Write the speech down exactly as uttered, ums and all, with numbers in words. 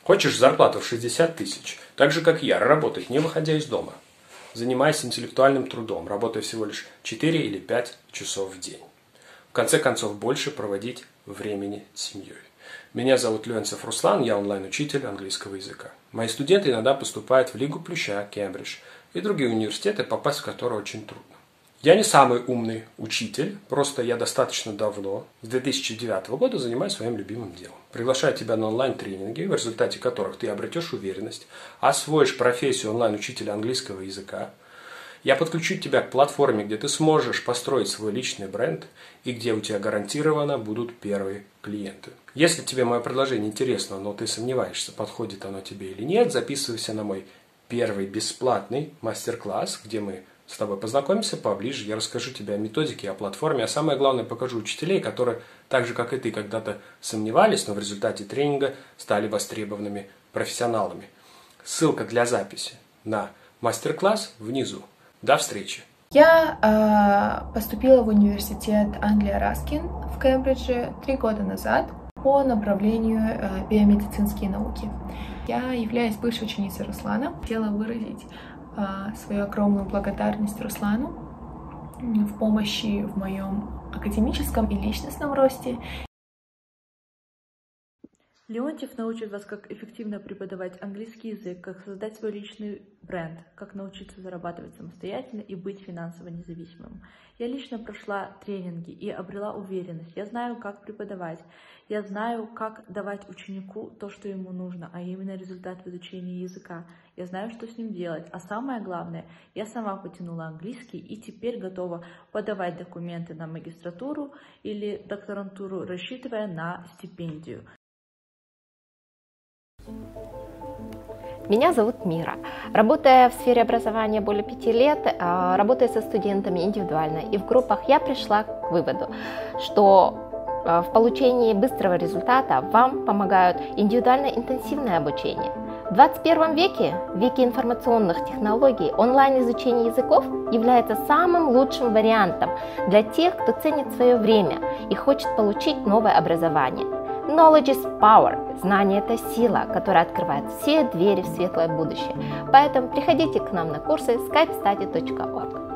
Хочешь зарплату в шестьдесят тысяч, так же как я, работать не выходя из дома, занимаясь интеллектуальным трудом, работая всего лишь четыре или пять часов в день. В конце концов, больше проводить времени с семьей. Меня зовут Леонцев Руслан, я онлайн-учитель английского языка. Мои студенты иногда поступают в Лигу Плюща, Кембридж и другие университеты, попасть в которые очень трудно. Я не самый умный учитель, просто я достаточно давно, с две тысячи девятого года, занимаюсь своим любимым делом. Приглашаю тебя на онлайн-тренинги, в результате которых ты обретешь уверенность, освоишь профессию онлайн-учителя английского языка. Я подключу тебя к платформе, где ты сможешь построить свой личный бренд и где у тебя гарантированно будут первые клиенты. Если тебе мое предложение интересно, но ты сомневаешься, подходит оно тебе или нет, записывайся на мой первый бесплатный мастер-класс, где мы с тобой познакомимся поближе, я расскажу тебе о методике, о платформе, а самое главное покажу учителей, которые, так же как и ты, когда-то сомневались, но в результате тренинга стали востребованными профессионалами. Ссылка для записи на мастер-класс внизу. До встречи! Я э, поступила в университет Англия Раскин в Кембридже три года назад по направлению э, биомедицинские науки. Я являюсь бывшей ученицей Руслана. Хотела выразить свою огромную благодарность Руслану в помощи в моем академическом и личностном росте. Леонтьев научит вас, как эффективно преподавать английский язык, как создать свой личный бренд, как научиться зарабатывать самостоятельно и быть финансово независимым. Я лично прошла тренинги и обрела уверенность. Я знаю, как преподавать. Я знаю, как давать ученику то, что ему нужно, а именно результат в изучении языка. Я знаю, что с ним делать. А самое главное, я сама потянула английский и теперь готова подавать документы на магистратуру или докторантуру, рассчитывая на стипендию. Меня зовут Мира. Работая в сфере образования более пяти лет, работая со студентами индивидуально и в группах, я пришла к выводу, что в получении быстрого результата вам помогают индивидуально-интенсивное обучение. В двадцать первом веке, в веке информационных технологий, онлайн-изучение языков является самым лучшим вариантом для тех, кто ценит свое время и хочет получить новое образование. Knowledge is power. Знание – это сила, которая открывает все двери в светлое будущее. Поэтому приходите к нам на курсы skype study точка org.